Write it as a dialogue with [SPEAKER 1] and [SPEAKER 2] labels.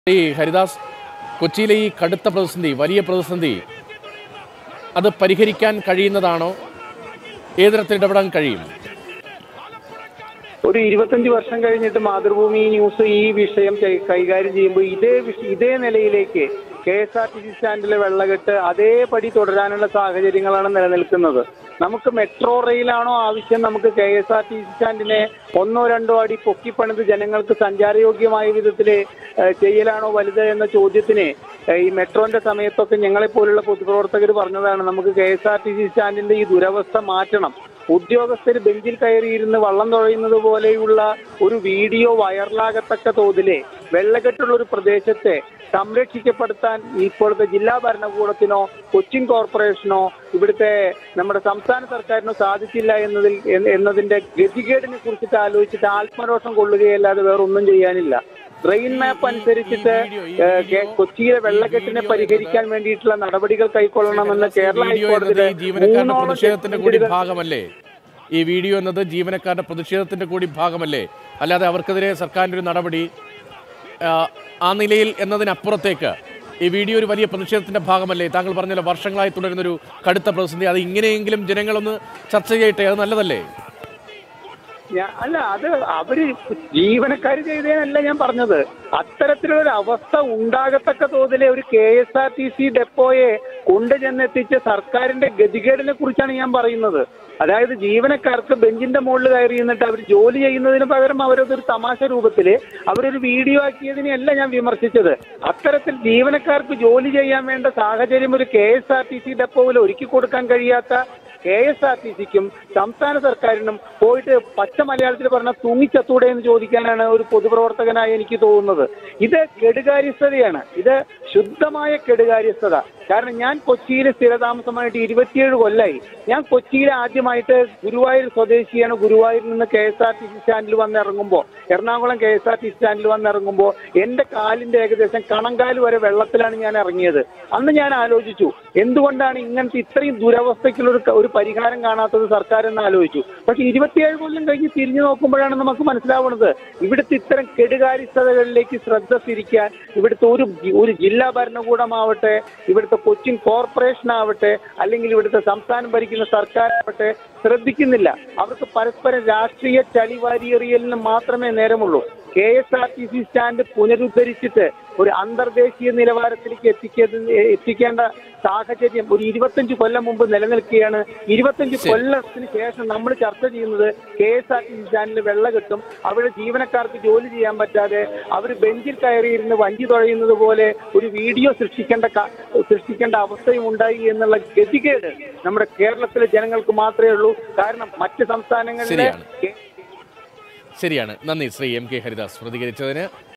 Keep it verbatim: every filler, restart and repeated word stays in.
[SPEAKER 1] ഈ ഹരിദാസ്, കൊച്ചിയിലെ ഈ കടുത്ത പ്രതിസന്ധി, വലിയ പ്രതിസന്ധി, അത് പരിഹരിക്കാൻ കഴിയുന്നതാണോ? ഏത് തരത്തിൽ ഇടപെടാൻ കഴിയും?
[SPEAKER 2] ഒരു ഇരുപത്തഞ്ച് വർഷം കഴിഞ്ഞിട്ട് മാതൃഭൂമി ന്യൂസ് ഈ വിഷയം കൈകാര്യം ചെയ്യുമ്പോൾ ഇതേ ഇതേ നിലയിലേക്ക് K S R T C സ്റ്റാൻഡിലെ വെള്ളകെട്ട് അതേപടി തുടരാനുള്ള സാഹചര്യങ്ങളാണ് നിലനിൽക്കുന്നത്. നമുക്ക് മെട്രോ റെയിലാണോ ആവശ്യം? നമുക്ക് K S R T C സ്റ്റാൻഡിനെ ഒന്നോ രണ്ടോ അടി പൊക്കിപ്പണിത് ജനങ്ങൾക്ക് സഞ്ചാരയോഗ്യമായ വിധത്തിൽ ചെയ്യലാണോ വലുത് എന്ന ചോദ്യത്തിന് ഈ മെട്രോന്റെ സമയത്തൊക്കെ ഞങ്ങളെപ്പോലുള്ള പൊതുപ്രവർത്തകർ പറഞ്ഞതാണ്, നമുക്ക് K S R T C സ്റ്റാൻഡിന്റെ ഈ ദുരവസ്ഥ മാറ്റണം. ഉദ്യോഗസ്ഥർ ബെഞ്ചിൽ കയറിയിരുന്ന് വള്ളം തുഴയുന്നത് പോലെയുള്ള ഒരു വീഡിയോ വൈറലാകത്തക്ക തോതിലെ വെള്ളക്കെട്ടുള്ള ഒരു പ്രദേശത്തെ സംരക്ഷിക്കപ്പെടുത്താൻ ഇപ്പോഴത്തെ ജില്ലാ ഭരണകൂടത്തിനോ കൊച്ചിൻ കോർപ്പറേഷനോ ഇവിടുത്തെ നമ്മുടെ സംസ്ഥാന സർക്കാരിനോ സാധിച്ചില്ല എന്നതിൽ എന്നതിന്റെ ഗതികേടിനെ കുറിച്ചിട്ട് ആലോചിച്ചിട്ട് ആത്മരോഷം കൊള്ളുകയല്ലാതെ വേറെ ഒന്നും ചെയ്യാനില്ല. റെയിൻ മാപ്പ് അനുസരിച്ചിട്ട് കൊച്ചിയിലെ വെള്ളക്കെട്ടിനെ പരിഹരിക്കാൻ വേണ്ടിയിട്ടുള്ള നടപടികൾ കൈക്കൊള്ളണമെന്ന് കേരള ഹൈക്കോടതിയുടെ
[SPEAKER 1] പ്രതിഷേധത്തിന്റെ കൂടി ഭാഗമല്ലേ ഈ വീഡിയോ എന്നത്? ജീവനക്കാരുടെ പ്രതിഷേധത്തിന്റെ കൂടി ഭാഗമല്ലേ? അല്ലാതെ അവർക്കെതിരെ സർക്കാരിന്റെ ഒരു നടപടി ആ നിലയിൽ എന്നതിനപ്പുറത്തേക്ക് ഈ വീഡിയോ ഒരു വലിയ പ്രതിഷേധത്തിന്റെ ഭാഗമല്ലേ? താങ്കൾ പറഞ്ഞല്ലോ വർഷങ്ങളായി തുടരുന്നൊരു കടുത്ത പ്രതിസന്ധി, അത് ഇങ്ങനെയെങ്കിലും ജനങ്ങളൊന്ന് ചർച്ച ചെയ്യട്ടെ, അത് നല്ലതല്ലേ?
[SPEAKER 2] അല്ല, അത് അവര് ജീവനക്കാർ ചെയ്തേനല്ല ഞാൻ പറഞ്ഞത്. അത്തരത്തിലൊരു അവസ്ഥ ഉണ്ടാകത്തക്ക തോതിലെ ഒരു K S R T C ഡെപ്പോയെ കൊണ്ടുചെന്നെത്തിച്ച സർക്കാരിന്റെ ഗതികേടിനെ കുറിച്ചാണ് ഞാൻ പറയുന്നത്. അതായത് ജീവനക്കാർക്ക് ബെഞ്ചിന്റെ മുകളിൽ കയറി നിന്നിട്ട് അവർ ജോലി ചെയ്യുന്നതിന് പകരം അവരതൊരു തമാശ രൂപത്തിൽ അവരൊരു വീഡിയോ ആക്കിയതിനെയല്ല ഞാൻ വിമർശിച്ചത്. അത്തരത്തിൽ ജീവനക്കാർക്ക് ജോലി ചെയ്യാൻ വേണ്ട സാഹചര്യം ഒരു K S R T C ഡെപ്പോയിൽ ഒരുക്കി കൊടുക്കാൻ കഴിയാത്ത കെ എസ് ആർ ടി സിക്കും സംസ്ഥാന സർക്കാരിനും പോയിട്ട് പച്ച മലയാളത്തിൽ പറഞ്ഞ തൂങ്ങിച്ചത്തൂടെ എന്ന് ചോദിക്കാനാണ് ഒരു പൊതുപ്രവർത്തകനായി എനിക്ക് തോന്നുന്നത്. ഇത് കെടുകാര്യസ്ഥതയാണ്, ഇത് ശുദ്ധമായ കെടുകാര്യസ്ഥത. കാരണം ഞാൻ കൊച്ചിയിൽ സ്ഥിരതാമസമായിട്ട് ഇരുപത്തിയേഴ് കൊല്ലായി. ഞാൻ കൊച്ചിയിൽ ആദ്യമായിട്ട് ഗുരുവായൂർ സ്വദേശിയാണ്. ഗുരുവായൂരിൽ നിന്ന് K S R T C സ്റ്റാൻഡിൽ വന്നിറങ്ങുമ്പോൾ, Ernakulam K S R T C സ്റ്റാൻഡിൽ വന്നിറങ്ങുമ്പോൾ എൻ്റെ കാലിൻ്റെ ഏകദേശം കണങ്കാല് വരെ വെള്ളത്തിലാണ് ഞാൻ ഇറങ്ങിയത്. അന്ന് ഞാൻ ആലോചിച്ചു, എന്തുകൊണ്ടാണ് ഇങ്ങനത്തെ ഇത്രയും ദുരവസ്ഥയ്ക്കുള്ളൊരു ഒരു പരിഹാരം കാണാത്തത് സർക്കാർ എന്ന് ആലോചിച്ചു. പക്ഷെ ഇരുപത്തിയേഴ് കൊല്ലം കഴിഞ്ഞ് തിരിഞ്ഞു നോക്കുമ്പോഴാണ് നമുക്ക് മനസ്സിലാവുന്നത് ഇവിടുത്തെ ഇത്തരം കെടുകാര്യസ്ഥതകളിലേക്ക് ശ്രദ്ധ തിരിക്കാൻ ഇവിടുത്തെ ഒരു ഒരു ജില്ലാ ഭരണകൂടമാവട്ടെ, ഇവിടുത്തെ കൊച്ചിൻ കോർപ്പറേഷൻ ആവട്ടെ, അല്ലെങ്കിൽ ഇവിടുത്തെ സംസ്ഥാനം ഭരിക്കുന്ന സർക്കാരാവട്ടെ ശ്രദ്ധിക്കുന്നില്ല. അവർക്ക് പരസ്പരം രാഷ്ട്രീയ ചളിവാരിയെറിയലിന് മാത്രമേ നേരമുള്ളൂ. K S R T C stand പുനരുദ്ധരിച്ചിട്ട് ഒരു അന്തർദേശീയ നിലവാരത്തിലേക്ക് എത്തിക്കേണ്ട എത്തിക്കേണ്ട സാഹചര്യം ഒരു ഇരുപത്തഞ്ച് കൊല്ലം മുമ്പ് നിലനിൽക്കുകയാണ്. ഇരുപത്തഞ്ച് കൊല്ലത്തിന് ശേഷം നമ്മൾ ചർച്ച ചെയ്യുന്നത് K S R T C സ്റ്റാൻഡിൽ വെള്ളക്കെട്ടും അവിടെ ജീവനക്കാർക്ക് ജോലി ചെയ്യാൻ പറ്റാതെ അവർ ബെഞ്ചിൽ കയറിയിരുന്ന് വഞ്ചി തുഴയുന്നത് പോലെ ഒരു വീഡിയോ സൃഷ്ടിക്കേണ്ട സൃഷ്ടിക്കേണ്ട അവസ്ഥയും ഉണ്ടായി എന്നുള്ള ഗതികേട് നമ്മുടെ കേരളത്തിലെ ജനങ്ങൾക്ക് മാത്രമേ ഉള്ളൂ. കാരണം മറ്റ് സംസ്ഥാനങ്ങളിലെ
[SPEAKER 1] ശരിയാണ്. നന്ദി ശ്രീ എം കെ ഹരിദാസ് പ്രതികരിച്ചതിന്.